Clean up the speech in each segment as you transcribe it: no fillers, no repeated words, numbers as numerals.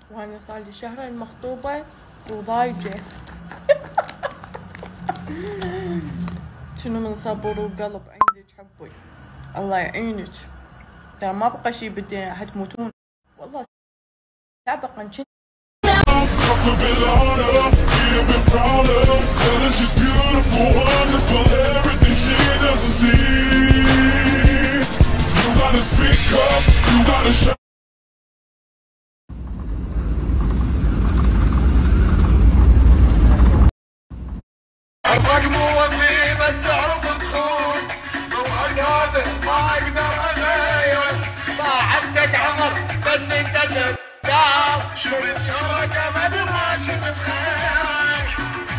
وانا صار لي شهرين مخطوبة وضايجة. شنو من صبر وقلب عندك حبي، الله يعينك. ترى ما بقى شي بالدنيا، حتموتون والله سابقا كنت. الرقم وفي بس تعرف تخون، طبعك هذا ما اقدر اغير، صاحبتك عمر بس انت جدار، شفت شرك ابد ما شفت خيرك.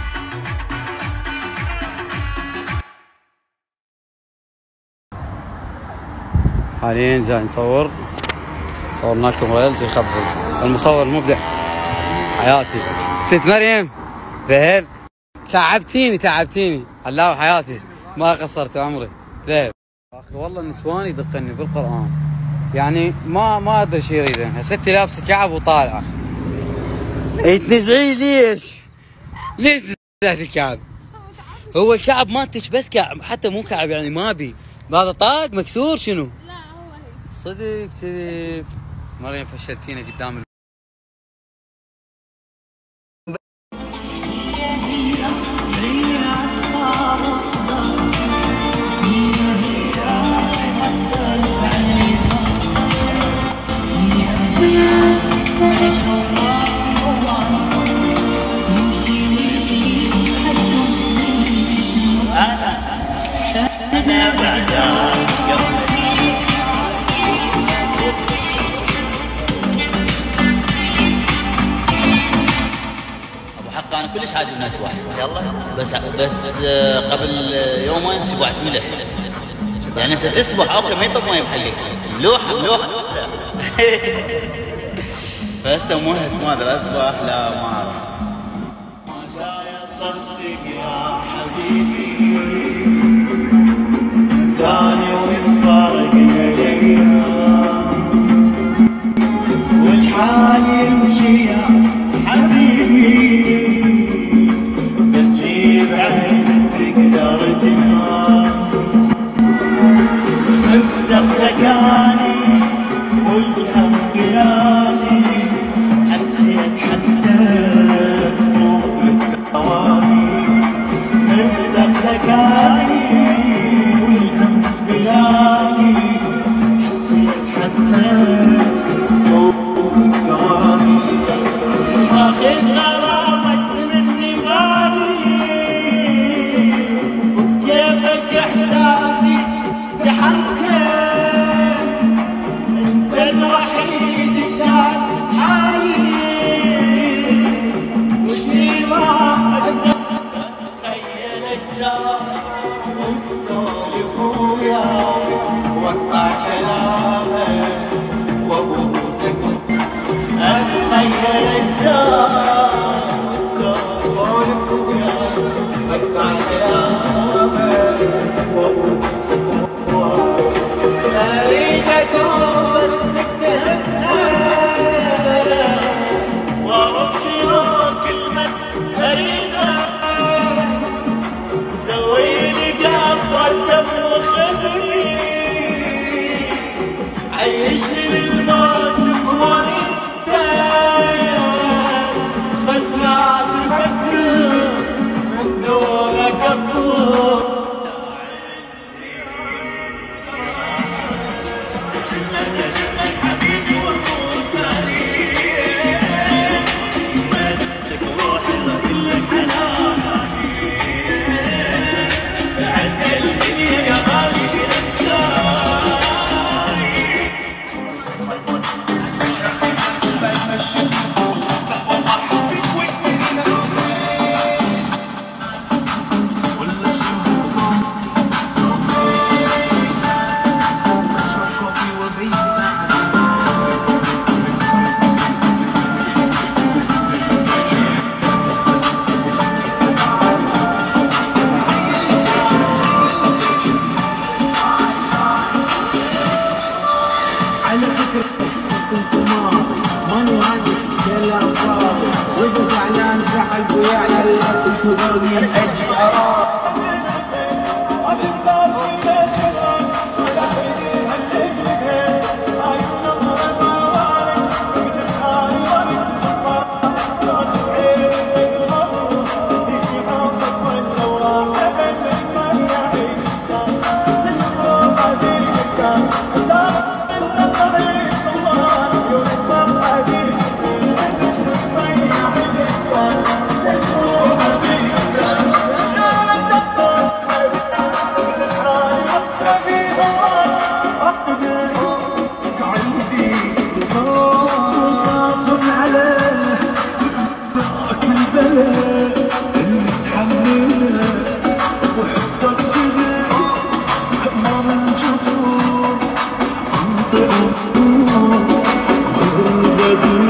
حاليا جاي نصور، صورنا لكم ريلز يخبل. المصور المبدع حياتي ست مريم ذهب. تعبتيني الله حياتي، ما قصرت عمري ذهب. اخي والله النسوان يدقني بالقران، يعني ما ادري شو يريدون. ستي لابسه كعب وطالعه، تنزعي ليش نزعتي الكعب؟ هو الكعب مالتك بس كعب، حتى مو كعب يعني ما بي هذا طاق مكسور شنو؟ لا هو هيك صدق كذب. مريم فشلتينا قدام انا كلش عادي الناس واحد يلا بس قبل يومين شبعت ملح. يعني انت تسبح اوكي ما يطب ما يبحلك، بس اللوحه فهسه مهس ما ادري اسبح لا ما اعرف. صدق يا حبيبي انساني ونتفارق الايام، والحال يمشي يا حبيبي، بس جيب عينك تقدر تنام. افتقدك اني والهم قلاني، حسيت حتى طول الثواني. افتقدك اني والهم قلاني، حسيت حتى طول الثواني. واخذ غرامك مني غالي، وكيفك احساسي بحقك، انت الوحيد الشايل حالي، وشي ما اقدر اتخيلك جاي وتسولف وياي، واقطع كلامك وابوسك، اتخيلك جاي وتسولف وياي، واقطع كلامك وابوسك. اريد اكون بس تهمها، واعرف شنو كلمة اريدها، سويلي قطرة دم وخدري، عيشني للموت بوالي. ابوي على الاصل تقولي اجي اراك I'm